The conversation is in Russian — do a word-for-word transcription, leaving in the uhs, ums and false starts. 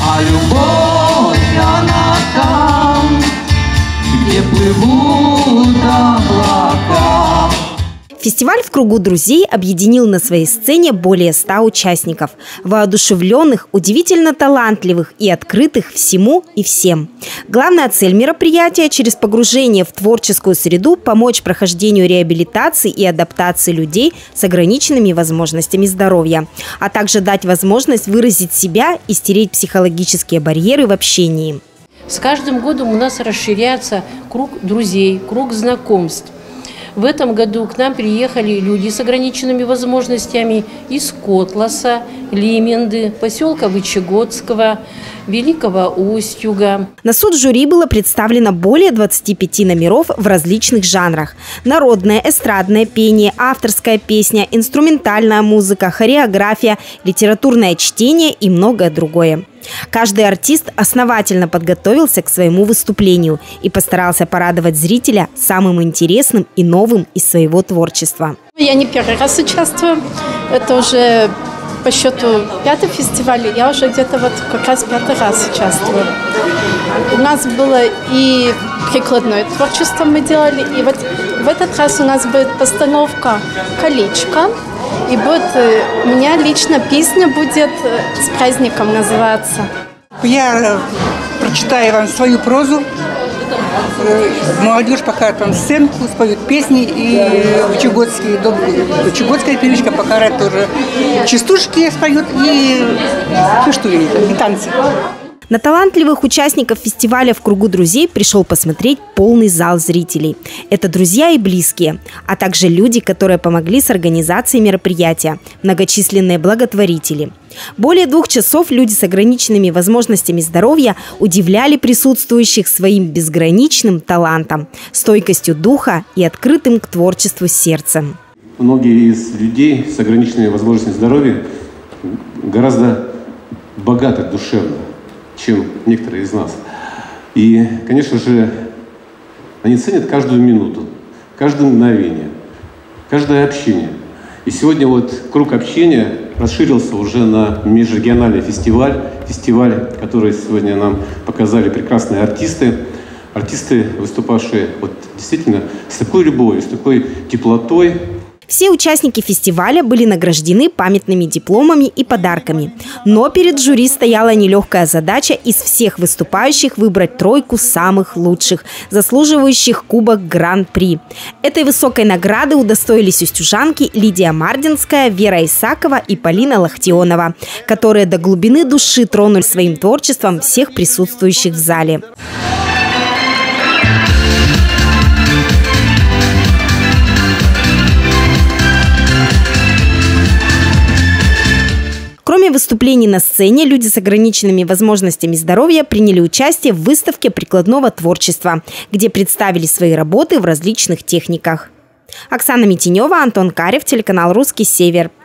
А любовь, она там, где плывут облака. Фестиваль «В кругу друзей» объединил на своей сцене более ста участников, воодушевленных, удивительно талантливых и открытых всему и всем. Главная цель мероприятия – через погружение в творческую среду помочь прохождению реабилитации и адаптации людей с ограниченными возможностями здоровья, а также дать возможность выразить себя и стереть психологические барьеры в общении. С каждым годом у нас расширяется круг друзей, круг знакомств. В этом году к нам приехали люди с ограниченными возможностями из Котласа, Лименды, поселка Вычегодского, Великого Устюга. На суд жюри было представлено более двадцати пяти номеров в различных жанрах. Народное, эстрадное пение, авторская песня, инструментальная музыка, хореография, литературное чтение и многое другое. Каждый артист основательно подготовился к своему выступлению и постарался порадовать зрителя самым интересным и новым из своего творчества. Я не первый раз участвую. Это уже по счету пятый фестиваль. Я уже где-то вот как раз пятый раз участвую. У нас было и прикладное творчество мы делали. И вот в этот раз у нас будет постановка «Колечко». И будет, у меня лично песня будет «С праздником» называться. Я прочитаю вам свою прозу. Молодежь покажет вам сценку, споют песни. И Вычегодский, дом, Вычегодская певичка покажет тоже частушки споют и фештуни, и танцы. На талантливых участников фестиваля «В кругу друзей» пришел посмотреть полный зал зрителей. Это друзья и близкие, а также люди, которые помогли с организацией мероприятия, многочисленные благотворители. Более двух часов люди с ограниченными возможностями здоровья удивляли присутствующих своим безграничным талантом, стойкостью духа и открытым к творчеству сердцем. Многие из людей с ограниченными возможностями здоровья гораздо богаты душевно, чем некоторые из нас. И, конечно же, они ценят каждую минуту, каждое мгновение, каждое общение. И сегодня вот круг общения расширился уже на межрегиональный фестиваль, фестиваль, который сегодня нам показали прекрасные артисты, артисты, выступавшие вот действительно с такой любовью, с такой теплотой. Все участники фестиваля были награждены памятными дипломами и подарками. Но перед жюри стояла нелегкая задача из всех выступающих выбрать тройку самых лучших, заслуживающих кубок Гран-при. Этой высокой награды удостоились устюжанки Лидия Мардинская, Вера Исакова и Полина Лахтионова, которые до глубины души тронули своим творчеством всех присутствующих в зале. Кроме выступлений на сцене, люди с ограниченными возможностями здоровья приняли участие в выставке прикладного творчества, где представили свои работы в различных техниках. Оксана Митинева, Антон Карев, телеканал «Русский Север».